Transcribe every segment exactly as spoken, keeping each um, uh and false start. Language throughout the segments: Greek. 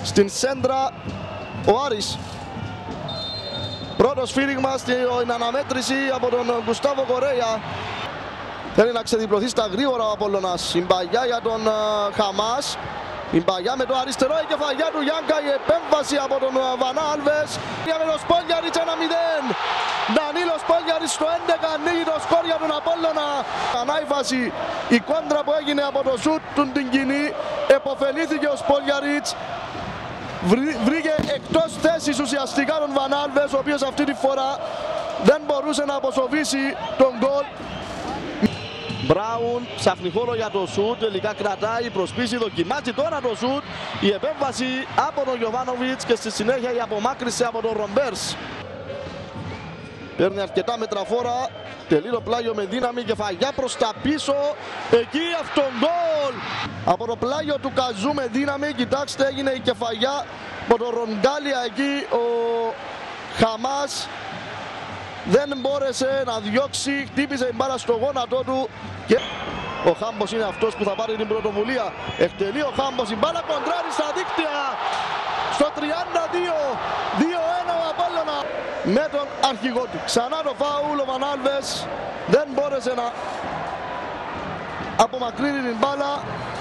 στην σέντρα ο Άρης. Πρώτο σφύριγμα στην αναμέτρηση από τον Γκουστάβο Κορέα. Θέλει να ξεδιπλωθεί στα γρήγορα ο Απόλλωνας. Συμπαγιά για τον uh, Χαμάς. Η παγιά με το αριστερό, η κεφαλιά του Γιάνκα, η επέμβαση από τον Βανά Άλβες. Για με τον Σπόλιαριτς ένα μηδέν. Ντανίλος Σπόλιαριτς στο έντεκα, ανοίγει το σκορ για τον Απόλλωνα. Ανάιφαση, η κόντρα που έγινε από το σουτ του την κοινή. Εποφελήθηκε ο Σπόλιαριτς. Βρήκε εκτός θέσης ουσιαστικά τον Βανά Άλβες, ο οποίος αυτή τη φορά δεν μπορούσε να αποσοβήσει τον γκολ. Μπράουν, ψάχνει χώρο για το σουτ, τελικά κρατάει, προσπίσει, δοκιμάζει τώρα το σουτ. Η επέμβαση από τον Γιοβάνοβιτς και στη συνέχεια η απομάκρυση από τον Ρομπέρς. Παίρνει αρκετά μετραφόρα, τελεί το πλάγιο με δύναμη, κεφαλιά προς τα πίσω. Εκεί αυτόν γκολ! Από το πλάγιο του Καζού με δύναμη, κοιτάξτε, έγινε η κεφαλιά από τον Ρονγκάλια εκεί. Ο Χαμάς δεν μπόρεσε να διώξει, χτύπησε η μπάλα στο γόνατό του και ο Χάμπος είναι αυτός που θα πάρει την πρωτοβουλία. Εκτελεί ο Χάμπος, η μπάλα κοντράρει στα δίκτυα στο τριάντα δύο, δύο ένα ο Απόλλωνα με τον αρχηγό του. Ξανά το φάουλ, ο Βαν Άλβες δεν μπόρεσε να απομακρύνει την μπάλα.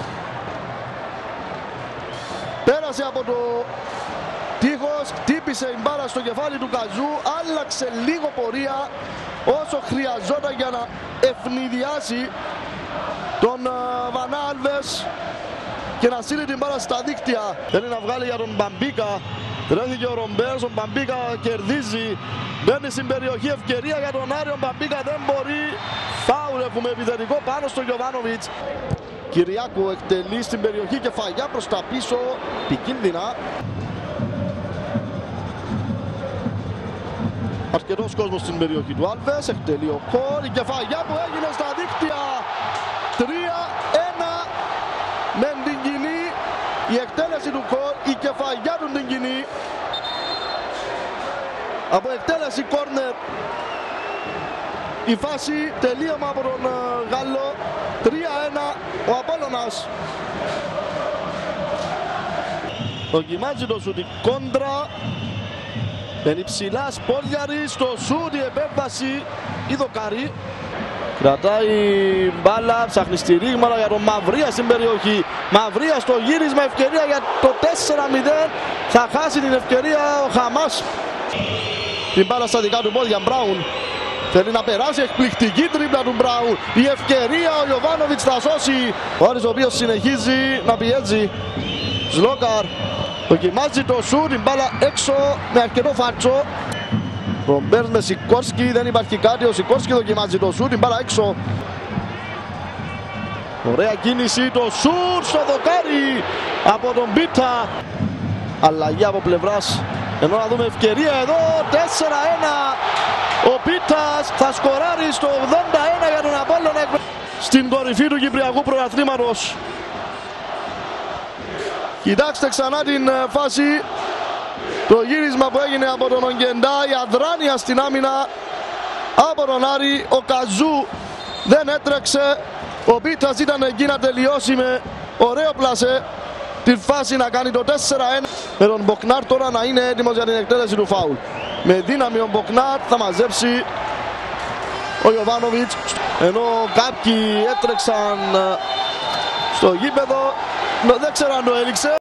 Πέρασε από το τείχος, χτύπησε η μπάλα στο κεφάλι του Καζού, άλλαξε λίγο πορεία όσο χρειαζόταν για να ευνηδιάσει τον Βαν Άλβες και να στείλει την μπάλα στα δίκτυα. Θέλει να βγάλει για τον Μπαμπίκα, τρέχει ο Ρομπέρς, ο Μπαμπίκα κερδίζει, μπαίνει στην περιοχή, ευκαιρία για τον Άριο, ο Μπαμπίκα δεν μπορεί, φάουλ, έχουμε επιθετικό πάνω στον Γιοβάνοβιτς. Κυριάκου εκτελεί στην περιοχή, κεφαλιά προς τα πίσω, επικίνδυνα. Αρκετός κόσμος στην περιοχή του Άλβες, εκτελεί ο Κορ, η κεφαλιά που έγινε στα δίκτυα. τρία ένα με την κοινή, η εκτέλεση του Κορ, η κεφαλιά του την κοινή. Από εκτέλεση κόρνερ η φάση, τελείωμα από τον Γάλλο. Τρία ένα ο Απόλλωνας. Δοκιμάζει το σουτ, η κόντρα. Είναι ψηλά Σπόλιαρης, στο σουτ, η επέμβαση, η δοκάρη. Κρατάει μπάλα, ψάχνει στηρίγματα για τον Μαυρία στην περιοχή. Μαυρία στο γύρισμα, ευκαιρία για το τέσσερα μηδέν. Θα χάσει την ευκαιρία ο Χαμάς. Την μπάλα στα δικά του πόδια, Μπράουν. Θέλει να περάσει, εκπληκτική τρίπλα του Μπράουν. Η ευκαιρία, ο Γιοβάνοβιτς θα σώσει. Ο Άρης ο οποίος συνεχίζει να πιέζει. Σλόκαρ δοκιμάζει το σουτ, την μπάλα έξω με αρκετό φάτσο. Ρομπέρς με Σικόρσκι, δεν υπάρχει κάτι, ο Σικόρσκι δοκιμάζει το σουτ, την μπάλα έξω. Ωραία κίνηση, το σουτ στο δοκάρι από τον Πίτα. Αλλαγή από πλευράς, ενώ να δούμε ευκαιρία εδώ, τέσσερα ένα. Ο Πίτας θα σκοράρει στο ογδόντα ένα για τον Απόλλωνα στην κορυφή του Κυπριακού Πρωταθλήματος. Κοιτάξτε ξανά την φάση, το γύρισμα που έγινε από τον Ογγεντά, η αδράνεια στην άμυνα από τον Άρη. Ο Καζού δεν έτρεξε, ο Πίτας ήταν εκεί να τελειώσει με ωραίο πλασέ την φάση, να κάνει το τέσσερα ένα. Με τον Μποκνάρ τώρα να είναι έτοιμος για την εκτέλεση του φάουλ. Με δύναμη ο Μποκνάρ θα μαζέψει ο Γιοβάνοβιτς, ενώ κάποιοι έτρεξαν στο γήπεδο, δεν ξέρω αν το έληξε.